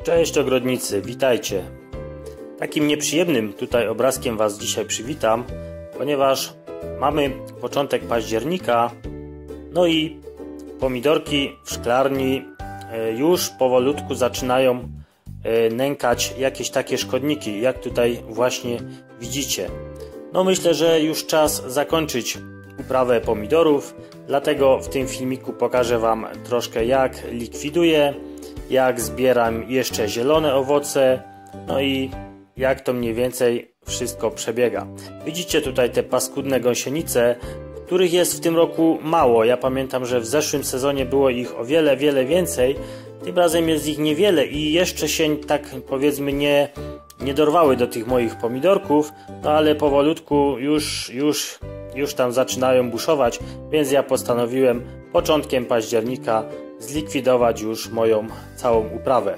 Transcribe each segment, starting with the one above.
Cześć ogrodnicy, witajcie. Takim nieprzyjemnym tutaj obrazkiem Was dzisiaj przywitam, ponieważ mamy początek października, no i pomidorki w szklarni już powolutku zaczynają nękać jakieś takie szkodniki, jak tutaj właśnie widzicie. No myślę, że już czas zakończyć uprawę pomidorów, dlatego w tym filmiku pokażę Wam troszkę, jak likwiduję, jak zbieram jeszcze zielone owoce, no i jak to mniej więcej wszystko przebiega. Widzicie tutaj te paskudne gąsienice, których jest w tym roku mało. Ja pamiętam, że w zeszłym sezonie było ich o wiele więcej. Tym razem jest ich niewiele i jeszcze się tak powiedzmy nie dorwały do tych moich pomidorków, no ale powolutku już tam zaczynają buszować, więc ja postanowiłem początkiem października zlikwidować już moją całą uprawę.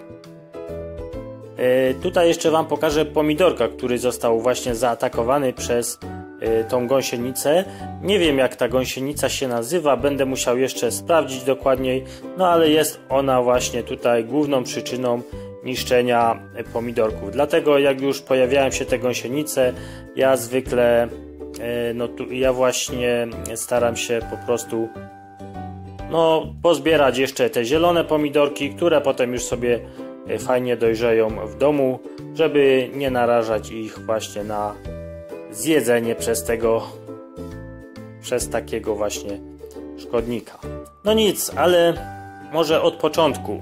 Tutaj jeszcze Wam pokażę pomidorka, który został właśnie zaatakowany przez tą gąsienicę. Nie wiem, jak ta gąsienica się nazywa, będę musiał jeszcze sprawdzić dokładniej, no ale jest ona właśnie tutaj główną przyczyną niszczenia pomidorków. Dlatego jak już pojawiają się te gąsienice, ja zwykle ja właśnie staram się po prostu pozbierać jeszcze te zielone pomidorki, które potem już sobie fajnie dojrzeją w domu, żeby nie narażać ich właśnie na zjedzenie przez takiego właśnie szkodnika. No nic, ale może od początku.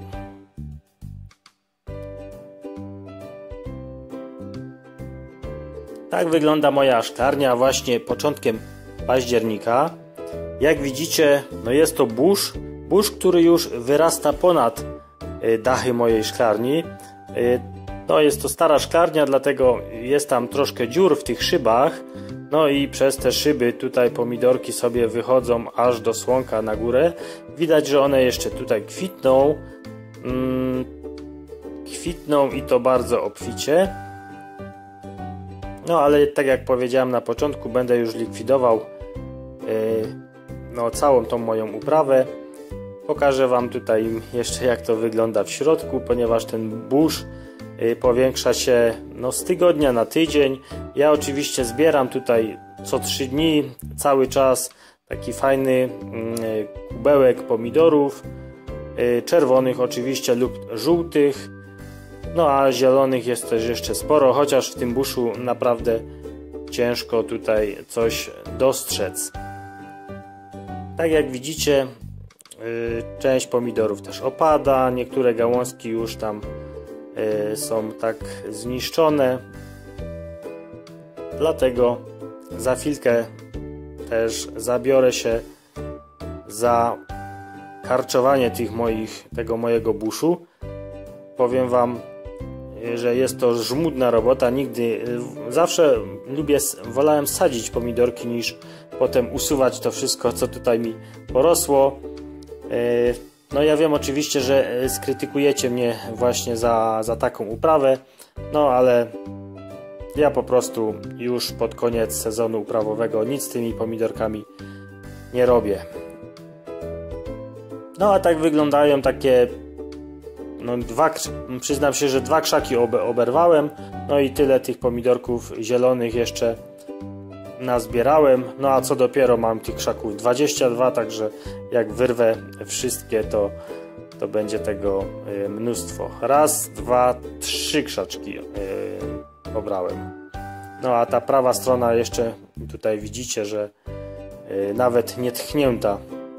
Tak wygląda moja szklarnia właśnie początkiem października. Jak widzicie, jest to burz, który już wyrasta ponad dachy mojej szklarni. Jest to stara szklarnia, dlatego jest tam troszkę dziur w tych szybach. No i przez te szyby tutaj pomidorki sobie wychodzą aż do słonka na górę. Widać, że one jeszcze tutaj kwitną. Kwitną i to bardzo obficie. No ale tak jak powiedziałem na początku, będę już likwidował całą tą moją uprawę. Pokażę Wam tutaj jeszcze, jak to wygląda w środku, ponieważ ten burz powiększa się z tygodnia na tydzień. Ja oczywiście zbieram tutaj co 3 dni cały czas taki fajny kubełek pomidorów, czerwonych oczywiście lub żółtych, a zielonych jest też jeszcze sporo, chociaż w tym buszu naprawdę ciężko tutaj coś dostrzec. Tak jak widzicie, część pomidorów też opada, niektóre gałązki już tam są tak zniszczone, dlatego za chwilkę też zabiorę się za karczowanie tego mojego buszu. Powiem Wam, że jest to żmudna robota. Zawsze wolałem sadzić pomidorki niż potem usuwać to wszystko, co tutaj mi porosło. Ja wiem oczywiście, że skrytykujecie mnie właśnie za taką uprawę, ale ja po prostu już pod koniec sezonu uprawowego nic z tymi pomidorkami nie robię. A tak wyglądają takie przyznam się, że 2 krzaki oberwałem, i tyle tych pomidorków zielonych jeszcze nazbierałem, a co dopiero mam tych krzaków 22, także jak wyrwę wszystkie, to będzie tego mnóstwo. 1, 2, 3 krzaczki obrałem. A ta prawa strona jeszcze tutaj widzicie, że nawet nie tchnięta.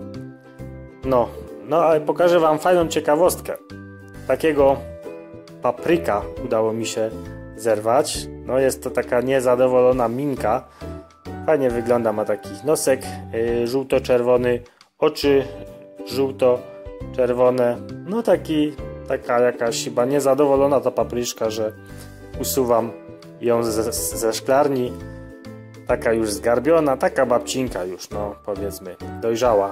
Ale pokażę Wam fajną ciekawostkę. Takiego papryka udało mi się zerwać. Jest to taka niezadowolona minka. Fajnie wygląda, ma taki nosek żółto-czerwony, oczy żółto-czerwone. Taka jakaś chyba niezadowolona ta papryczka, że usuwam ją ze szklarni. Taka już zgarbiona, taka babcinka już, powiedzmy, dojrzała.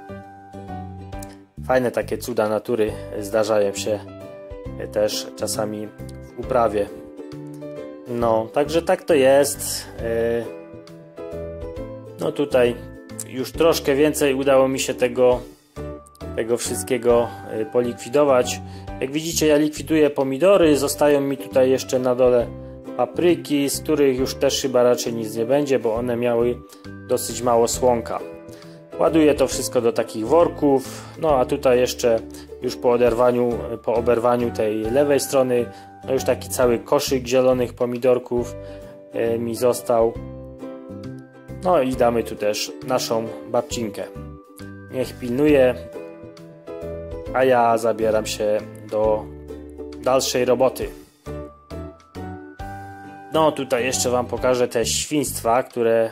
Fajne takie cuda natury zdarzają się też czasami w uprawie. Także tak to jest. Tutaj już troszkę więcej udało mi się tego wszystkiego polikwidować. Jak widzicie, ja likwiduję pomidory, zostają mi tutaj jeszcze na dole papryki, z których już też chyba raczej nic nie będzie, bo one miały dosyć mało słonka. Ładuję to wszystko do takich worków, no a tutaj jeszcze już po oberwaniu tej lewej strony, no już taki cały koszyk zielonych pomidorków mi został. No i damy tu też naszą babcinkę. Niech pilnuje, a ja zabieram się do dalszej roboty. No tutaj jeszcze wam pokażę te świństwa, które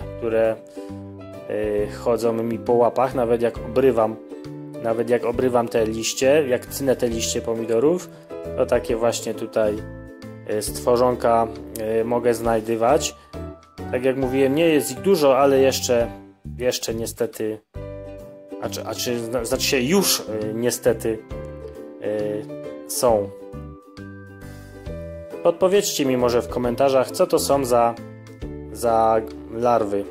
chodzą mi po łapach, nawet jak obrywam te liście, jak cynę te liście pomidorów, to takie właśnie tutaj stworzonka mogę znajdywać. Tak jak mówiłem, nie jest ich dużo, ale jeszcze niestety, znaczy się już niestety są. Podpowiedzcie mi może w komentarzach, co to są za larwy.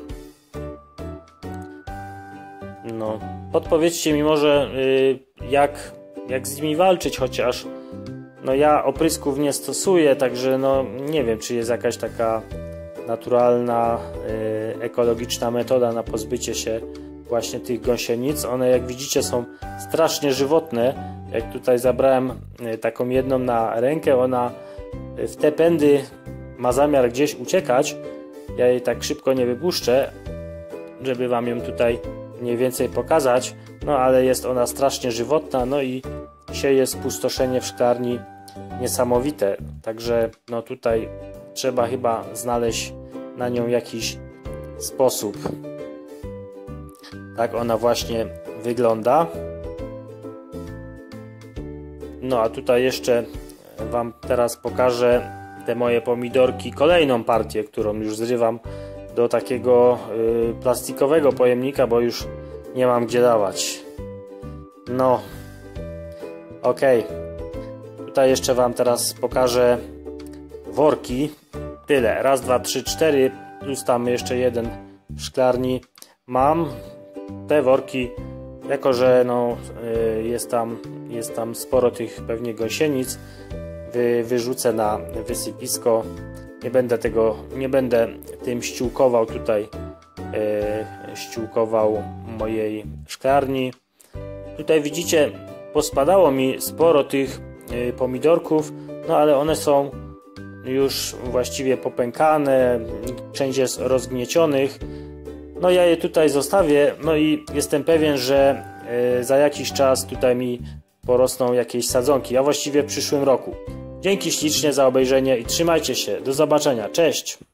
No, podpowiedzcie mi może, jak z nimi walczyć, chociaż no ja oprysków nie stosuję, także no nie wiem, czy jest jakaś taka naturalna, ekologiczna metoda na pozbycie się właśnie tych gąsienic. One, jak widzicie, są strasznie żywotne. Jak tutaj zabrałem taką jedną na rękę, ona w te pędy ma zamiar gdzieś uciekać. Ja jej tak szybko nie wypuszczę, żeby wam ją tutaj mniej więcej pokazać, no ale jest ona strasznie żywotna, no i sieje spustoszenie w szklarni niesamowite, także no tutaj trzeba chyba znaleźć na nią jakiś sposób. Tak ona właśnie wygląda. No a tutaj jeszcze wam teraz pokażę te moje pomidorki, kolejną partię, którą już zrywam do takiego plastikowego pojemnika, bo już nie mam gdzie dawać. No, ok. Tutaj jeszcze wam teraz pokażę worki. Tyle. Raz, dwa, trzy, cztery. Plus tam jeszcze jeden w szklarni mam. Te worki, jako że no, jest tam sporo tych pewnie gąsienic, wyrzucę na wysypisko. Nie będę tym ściółkował tutaj, ściółkował mojej szklarni. Tutaj widzicie, pospadało mi sporo tych pomidorków, no ale one są już właściwie popękane, część jest rozgniecionych. No ja je tutaj zostawię, no i jestem pewien, że za jakiś czas tutaj mi porosną jakieś sadzonki, a właściwie w przyszłym roku. Dzięki ślicznie za obejrzenie i trzymajcie się. Do zobaczenia. Cześć!